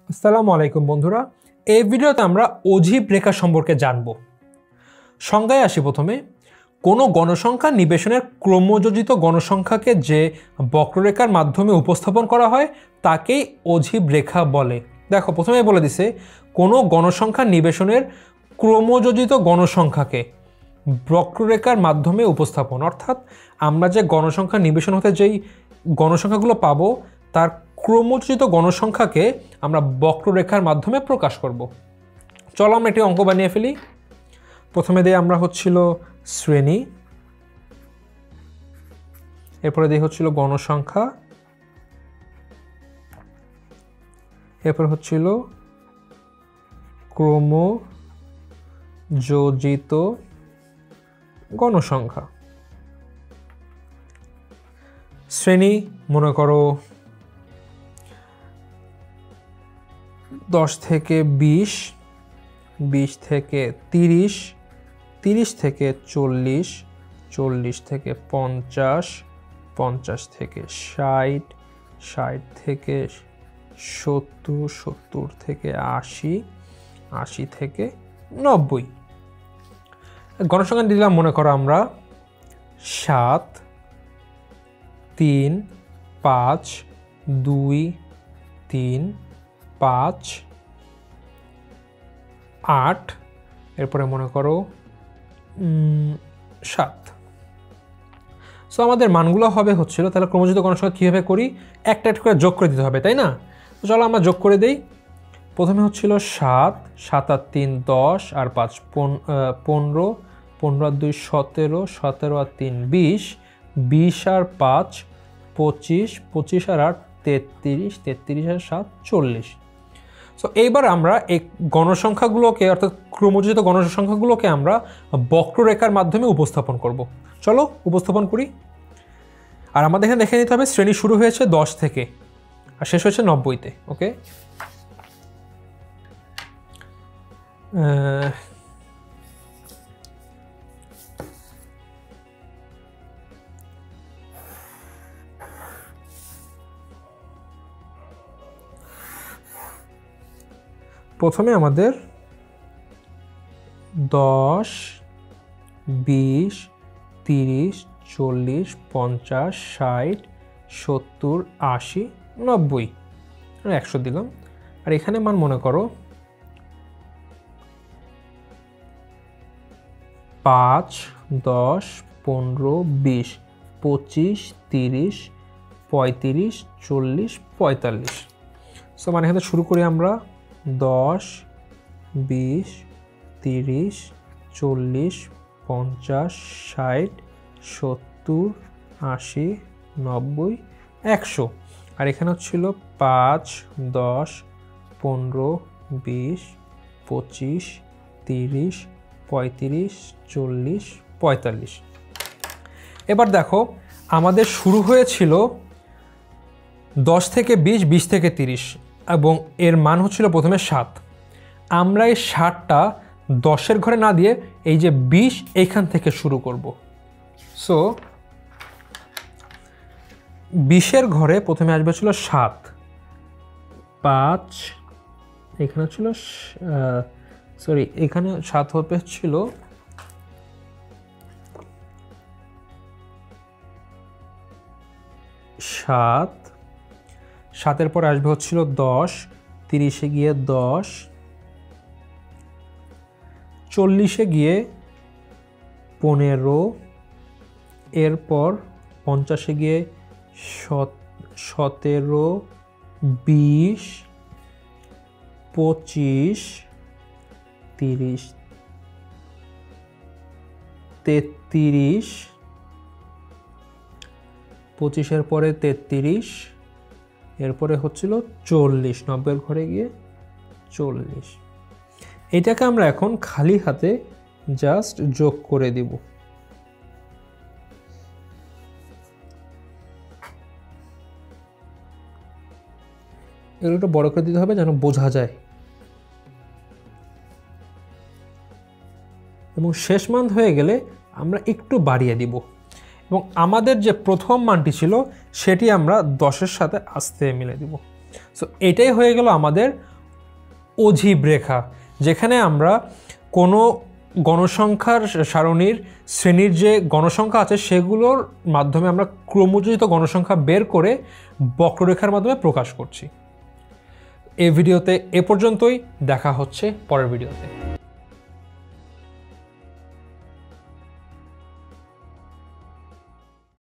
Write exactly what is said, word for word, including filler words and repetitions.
আসসালামু আলাইকুম বন্ধুরা, এই ভিডিওতে আমরা অজীব রেখা সম্পর্কে জানব। সংজ্ঞায় আসি। প্রথমে, কোনো গণসংখ্যা নিবেশনের ক্রমযোজিত গণসংখ্যাকে যে বক্ররেখার মাধ্যমে উপস্থাপন করা হয় তাকেই অজীব রেখা বলে। দেখো, প্রথমে বলে দিছে কোনো গণসংখ্যা নিবেশনের ক্রমযোজিত গণসংখ্যাকে বক্ররেখার মাধ্যমে উপস্থাপন, অর্থাৎ আমরা যে গণসংখ্যা নিবেশন হতে যেই গণসংখ্যাগুলো পাবো তার ক্রমযোজিত গণসংখ্যাকে আমরা বক্ররেখার মাধ্যমে প্রকাশ করব। চলো আমরা একটি অঙ্ক বানিয়ে ফেলি। প্রথমে দিয়ে আমরা হচ্ছিল শ্রেণী, এরপরে দিয়ে হচ্ছিল গণসংখ্যা, এরপরে হচ্ছিল ক্রমযোজিত গণসংখ্যা। শ্রেণী মনে করো দশ থেকে বিশ, বিশ থেকে তিরিশ, তিরিশ থেকে চল্লিশ, চল্লিশ থেকে পঞ্চাশ, পঞ্চাশ থেকে ষাট, ষাট থেকে সত্তর, সত্তর থেকে আশি, আশি থেকে নব্বই। গণসংখ্যা দিলাম মনে করো আমরা সাত, তিন, পাঁচ, দুই, তিন, পাঁচ, আট, এরপরে মনে করো সাত। সো আমাদের মানগুলো হবে হচ্ছিল, তাহলে ক্রমযোজিত গণসংখ্যা কীভাবে করি, একটা একটা করে যোগ করে দিতে হবে, তাই না? তো চলো আমরা যোগ করে দিই। প্রথমে হচ্ছিল সাত, সাত আর তিন দশ, আর পাঁচ পনেরো, পনেরো আর দুই সতেরো, সতেরো আর তিন বিশ, বিশ আর পাঁচ পঁচিশ, পঁচিশ আর আট তেত্রিশ, তেত্রিশ আর সাত চল্লিশ। সো এইবার আমরা এই গণসংখ্যাগুলোকে অর্থাৎ ক্রমযোজিত গণসংখ্যাগুলোকে আমরা বক্ররেখার মাধ্যমে উপস্থাপন করব। চলো উপস্থাপন করি। আর আমাদের এখানে দেখে নিতে হবে শ্রেণী শুরু হয়েছে দশ থেকে আর শেষ হয়েছে নব্বইতে। ওকে, প্রথমে আমাদের দশ, বিশ, তিরিশ, চল্লিশ, পঞ্চাশ, ষাট, সত্তর, আশি, নব্বই, একশো দিলাম। আর এখানে মান মনে করো পাঁচ, দশ, পনেরো, বিশ, পঁচিশ, তিরিশ, পঁয়ত্রিশ, চল্লিশ, পঁয়তাল্লিশ। সো মানে এখানে শুরু করি আমরা দশ, বিশ, তিরিশ, চল্লিশ, পঞ্চাশ, ষাট, সত্তর, আশি, নব্বই, একশো। আর এখানে হচ্ছিল পাঁচ, দশ, পনেরো, বিশ, পঁচিশ, তিরিশ, পঁয়ত্রিশ, চল্লিশ, পঁয়তাল্লিশ। এবার দেখো আমাদের শুরু হয়েছিল দশ থেকে বিশ, বিশ থেকে তিরিশ, এবং এর মান হচ্ছিল প্রথমে সাত। আমরা এই ষাটটা দশের ঘরে না দিয়ে এই যে বিশ এইখান থেকে শুরু করব। সো বিশের ঘরে প্রথমে আসবে ছিল সাত, পাঁচ, এখানে ছিল সরি এখানে সাত হবে ছিল সাত, সাতের পরে আসবে হচ্ছিল দশ, তিরিশে গিয়ে দশ, চল্লিশে গিয়ে পনেরো, এরপর পঞ্চাশে গিয়ে সতেরো, বিশ, পঁচিশ, তিরিশ, তেত্রিশ, পঁচিশের পরে তেত্রিশ, এরপরে হচ্ছিল চল্লিশ, নব্বইয়ের ঘরে গিয়ে চল্লিশ। এটাকে আমরা এখন খালি হাতে জাস্ট যোগ করে দিব। এগুলো একটু বড় করে দিতে হবে যেন বোঝা যায়। এবং শেষ মান হয়ে গেলে আমরা একটু বাড়িয়ে দিব, এবং আমাদের যে প্রথম মানটি ছিল সেটি আমরা দশের সাথে আস্তে মিলে দিব। সো এটাই হয়ে গেল আমাদের অজীব রেখা, যেখানে আমরা কোনো গণসংখ্যার সারণীর শ্রেণীর যে গণসংখ্যা আছে সেগুলোর মাধ্যমে আমরা ক্রমযোজিত গণসংখ্যা বের করে বক্ররেখার মাধ্যমে প্রকাশ করছি। এই ভিডিওতে এ পর্যন্তই, দেখা হচ্ছে পরের ভিডিওতে।